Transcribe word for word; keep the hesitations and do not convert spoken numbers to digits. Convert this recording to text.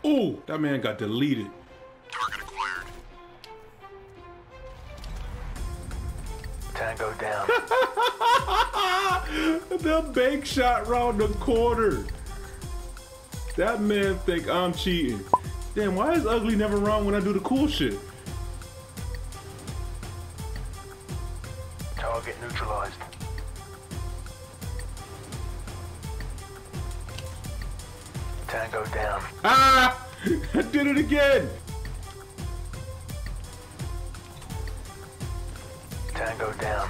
Ooh, that man got deleted. Target acquired. Tango down. The bank shot round the corner. That man think I'm cheating. Damn, why is Ugly never wrong when I do the cool shit? Target neutralized. Tango down. Ah! I did it again! Tango down.